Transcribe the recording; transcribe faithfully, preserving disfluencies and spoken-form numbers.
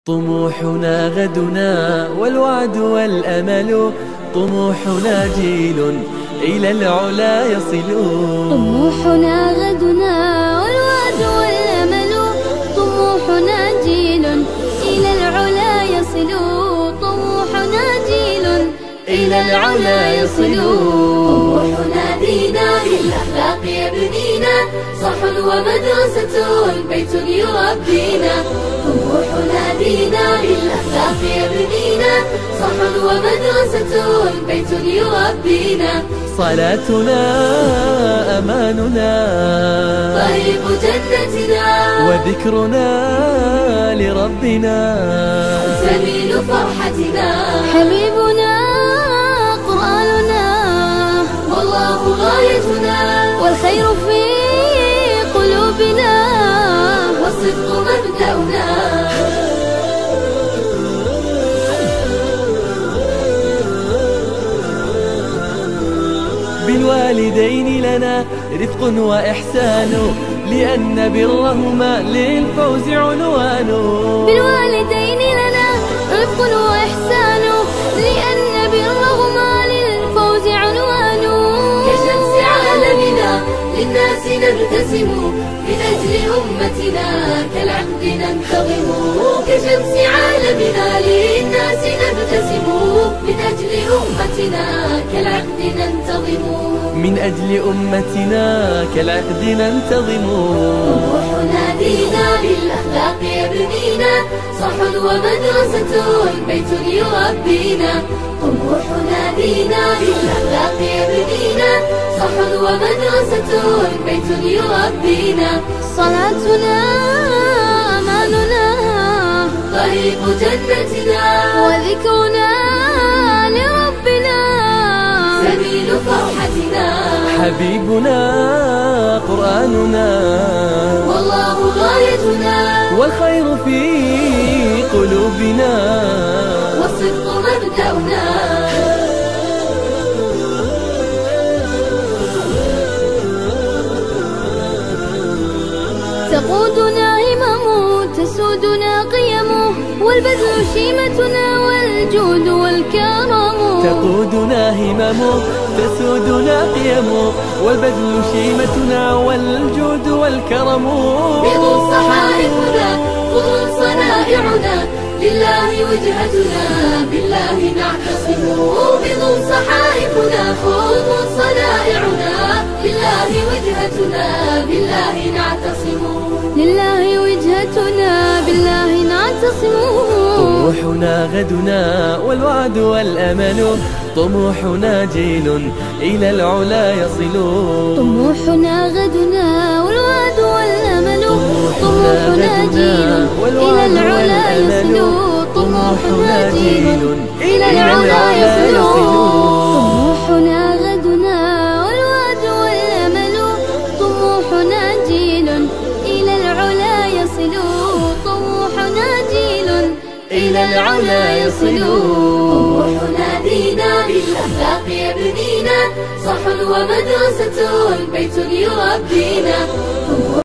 طموحنا غدنا والوعد والأمل، طموحنا جيل إلى العلا يصل. طموحنا غدنا والوعد والأمل، طموحنا جيل إلى العلا يصل. طموحنا جيل إلى العلا يصل. طموحنا دينا بالأخلاق يبنينا، صح ومدرسة بيت يربينا. طموحنا دينا بالأخلاق يبنينا، صح ومدرسة بيت يربينا. صلاتنا أماننا، طريق جنتنا، وذكرنا لربنا سبيل فرحتنا. حبيبنا قرآننا، والله غايتنا، والخير في قلوبنا، والصدق مبدأنا. بالوالدين لنا رفق وإحسان، لأن برهما للفوز عنوان. بالوالدين لنا رفق وإحسان، لأن برهما للفوز عنوان. كشمس عالمنا للناس نبتسم، من أجل أمتنا كالعقد ننتظم. كشمس عالمنا للناس نبتسم، من أجل أمتنا كالعقد ننتظم. من أجل أمتنا كالعهد ننتظم. طموحنا دينا بالأخلاق يبنينا، صح ومدرسة بيت يربينا. طموحنا دينا بالأخلاق يبنينا، صح ومدرسة بيت يربينا. صلاتنا أماننا، طريق جنتنا، وذكرنا لربنا سبيل فرحتنا. حبيبنا قرآننا، والله غايتنا، والخير في قلوبنا، والصدق مبدأنا. تقودنا هممه، تسودنا قيمه، والبذل شيمتنا، والجود والكرم. تقودنا هممه، تسودنا قيمه، والبذل شيمتنا، والجود والكرم. بيض صحائفنا، خضر صنائعنا، لله وجهتنا بالله نعتصم. بيض صحائفنا، خضر صنائعنا، لله وجهتنا بالله نعتصم. لله وجهتنا بالله نعتصم. طموحنا غدنا والوعد والأمل، طموحنا جيل إلى العلا يصل. طموحنا غدنا والوعد والأمل، طموحنا جيل إلى العلا يصل. طموحنا جيل إلى العلا يصل. طموحنا غدنا والوعد والأمل، طموحنا جيل إلى العلا يصل. طموحنا جيل إلى العلا يصل. طموحنا دينا بالأخلاق يبنينا، صح ومدرسة بيت يربينا.